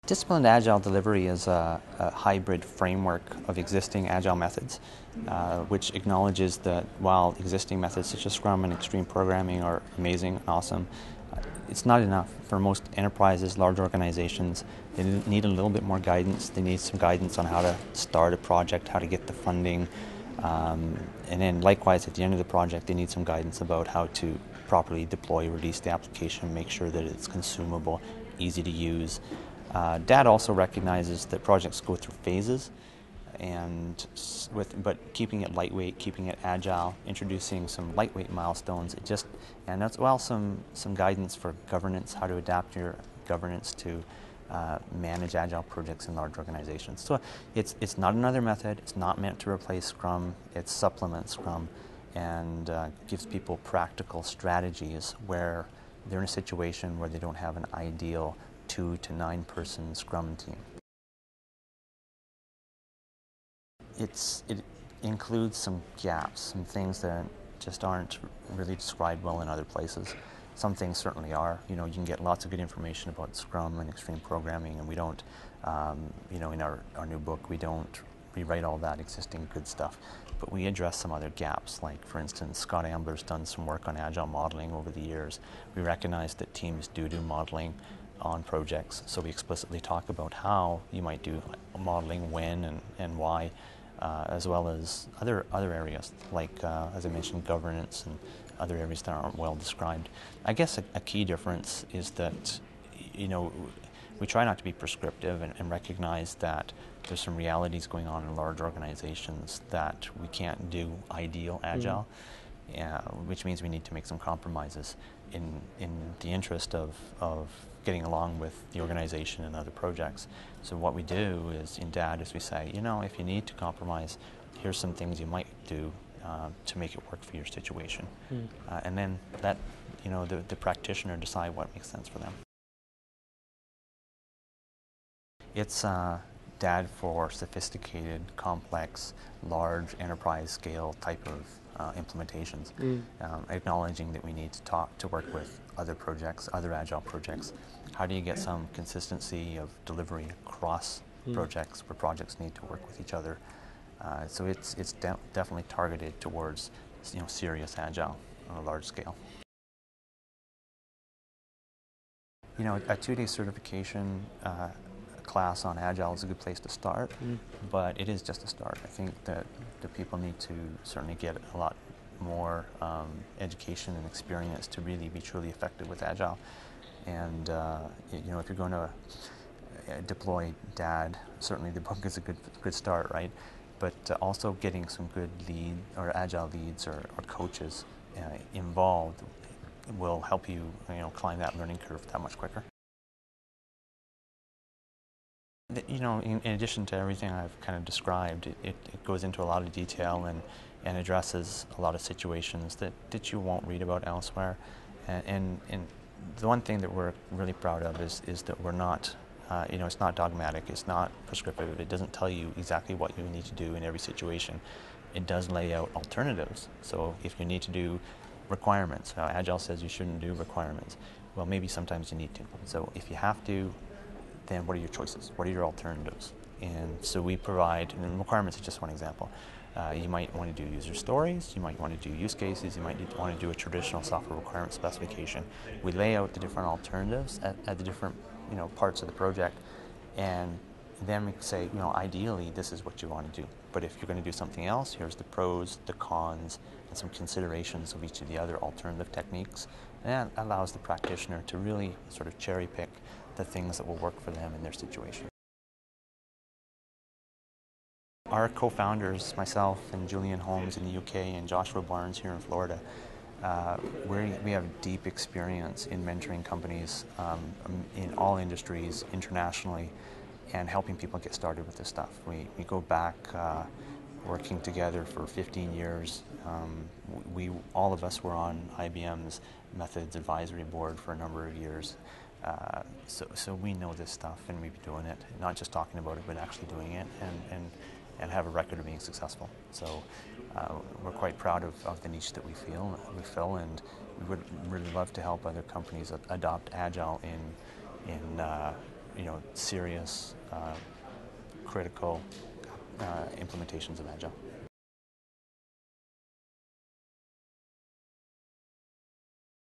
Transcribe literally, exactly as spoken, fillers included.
Disciplined Agile Delivery is a, a hybrid framework of existing Agile methods, uh, which acknowledges that while existing methods such as Scrum and Extreme Programming are amazing and awesome, it's not enough. For most enterprises, large organizations, they need a little bit more guidance. They need some guidance on how to start a project, how to get the funding, um, and then likewise at the end of the project, they need some guidance about how to properly deploy, release the application, make sure that it's consumable, easy to use. Uh, D A D also recognizes that projects go through phases, and with but keeping it lightweight, keeping it agile, introducing some lightweight milestones. It just and as well some some guidance for governance, how to adapt your governance to uh, manage agile projects in large organizations. So it's it's not another method. It's not meant to replace Scrum. It supplements Scrum, and uh, gives people practical strategies where they're in a situation where they don't have an ideal two to nine person Scrum team. It's, it includes some gaps, some things that just aren't really described well in other places. Some things certainly are. You know, you can get lots of good information about Scrum and Extreme Programming, and we don't, um, you know, in our, our new book, we don't rewrite all that existing good stuff. But we address some other gaps, like, for instance, Scott Ambler's done some work on Agile modeling over the years. We recognize that teams do do modeling on projects, so we explicitly talk about how you might do modeling, when and, and why, uh, as well as other other areas like, uh, as I mentioned, governance and other areas that aren't well described. I guess a, a key difference is that, you know, we try not to be prescriptive and, and recognize that there's some realities going on in large organizations that we can't do ideal Agile, mm. uh, which means we need to make some compromises in in the interest of, of getting along with the organization and other projects. So what we do is, in D A D, is we say, you know, if you need to compromise, here's some things you might do uh, to make it work for your situation. Mm. Uh, and then let, you know, the, the practitioner decide what makes sense for them. It's uh, D A D for sophisticated, complex, large enterprise scale type of uh, implementations, mm. um, acknowledging that we need to talk to work with other projects, other Agile projects. How do you get some consistency of delivery across mm. projects where projects need to work with each other? Uh, so it's it's de definitely targeted towards, you know, serious Agile on a large scale. You know, a two-day certification uh, class on Agile is a good place to start, mm. but it is just a start. I think that the people need to certainly get a lot more um, education and experience to really be truly effective with Agile. And uh, you know, if you're going to uh, deploy D A D, certainly the book is a good good start, right? But uh, also getting some good lead or Agile leads or, or coaches uh, involved will help you, you know, climb that learning curve that much quicker. You know, in, in addition to everything I've kind of described, it, it, it goes into a lot of detail and, and addresses a lot of situations that, that you won't read about elsewhere. And, and, and the one thing that we're really proud of is, is that we're not, uh, you know, it's not dogmatic, it's not prescriptive, it doesn't tell you exactly what you need to do in every situation. It does lay out alternatives. So if you need to do requirements, uh, Agile says you shouldn't do requirements. Well, maybe sometimes you need to. So if you have to, then what are your choices? What are your alternatives? And so we provide, and requirements is just one example. Uh, you might want to do user stories, you might want to do use cases, you might want to do a traditional software requirement specification. We lay out the different alternatives at, at the different, you know, parts of the project, and then we say, you know, ideally this is what you want to do. But if you're going to do something else, here's the pros, the cons, and some considerations of each of the other alternative techniques. And that allows the practitioner to really sort of cherry pick the things that will work for them in their situation. Our co-founders, myself and Julian Holmes in the U K and Joshua Barnes here in Florida, uh, we we have deep experience in mentoring companies um, in all industries internationally and helping people get started with this stuff. We, we go back uh, working together for fifteen years. Um, we, all of us were on I B M's Methods Advisory Board for a number of years. Uh, so, so we know this stuff and we've been doing it, not just talking about it, but actually doing it, and, and, and have a record of being successful. So uh, we're quite proud of, of the niche that we feel we fill, and we would really love to help other companies ad adopt Agile in, in uh, you know, serious, uh, critical uh, implementations of Agile.